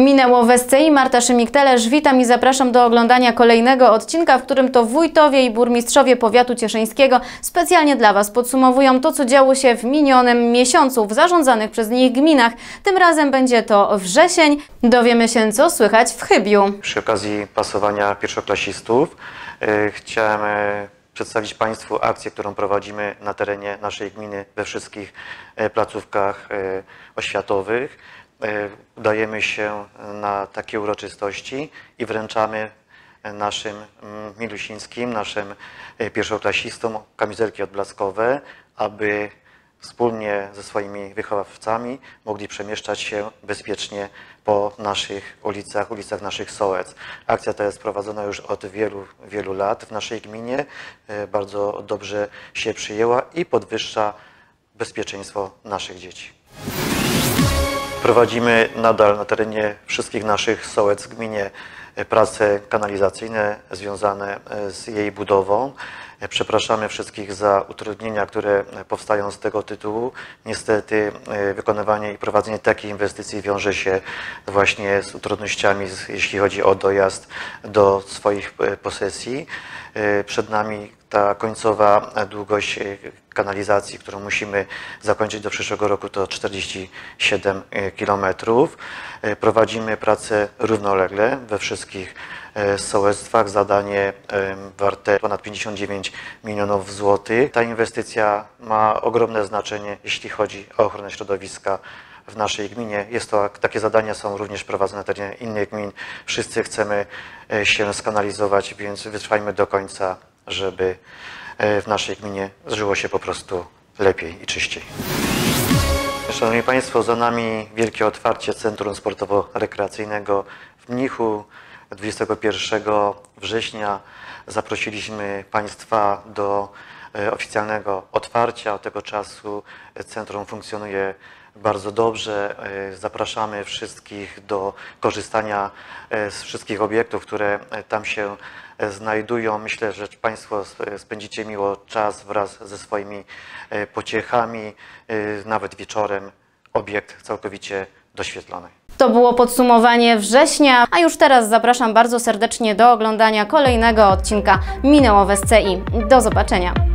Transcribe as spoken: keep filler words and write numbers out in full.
Minęło w S C I. Marta Szymik-Telesz, witam i zapraszam do oglądania kolejnego odcinka, w którym to wójtowie i burmistrzowie powiatu cieszyńskiego specjalnie dla Was podsumowują to, co działo się w minionym miesiącu w zarządzanych przez nich gminach. Tym razem będzie to wrzesień. Dowiemy się, co słychać w Chybiu. Przy okazji pasowania pierwszoklasistów yy, chciałem yy, przedstawić Państwu akcję, którą prowadzimy na terenie naszej gminy we wszystkich yy, placówkach yy, oświatowych. Udajemy się na takie uroczystości i wręczamy naszym milusińskim, naszym pierwszoklasistom kamizelki odblaskowe, aby wspólnie ze swoimi wychowawcami mogli przemieszczać się bezpiecznie po naszych ulicach, ulicach naszych sołec. Akcja ta jest prowadzona już od wielu, wielu lat w naszej gminie. Bardzo dobrze się przyjęła i podwyższa bezpieczeństwo naszych dzieci. Prowadzimy nadal na terenie wszystkich naszych sołec w gminie prace kanalizacyjne związane z jej budową. Przepraszamy wszystkich za utrudnienia, które powstają z tego tytułu. Niestety wykonywanie i prowadzenie takiej inwestycji wiąże się właśnie z utrudnieniami, jeśli chodzi o dojazd do swoich posesji. Przed nami ta końcowa długość kanalizacji, którą musimy zakończyć do przyszłego roku, to czterdzieści siedem kilometrów. Prowadzimy pracę równolegle we wszystkich sołectwach. Zadanie warte ponad pięćdziesiąt dziewięć milionów złotych. Ta inwestycja ma ogromne znaczenie, jeśli chodzi o ochronę środowiska w naszej gminie. Jest to, takie zadania są również prowadzone na terenie innych gmin. Wszyscy chcemy się skanalizować, więc wytrwajmy do końca, żeby w naszej gminie żyło się po prostu lepiej i czyściej. Szanowni Państwo, za nami wielkie otwarcie Centrum Sportowo-Rekreacyjnego w Mnichu. dwudziestego pierwszego września zaprosiliśmy Państwa do oficjalnego otwarcia. Od tego czasu centrum funkcjonuje bardzo dobrze. Zapraszamy wszystkich do korzystania z wszystkich obiektów, które tam się znajdują. Myślę, że Państwo spędzicie miło czas wraz ze swoimi pociechami. Nawet wieczorem obiekt całkowicie doświetlony. To było podsumowanie września, a już teraz zapraszam bardzo serdecznie do oglądania kolejnego odcinka Minęło w S C I. Do zobaczenia!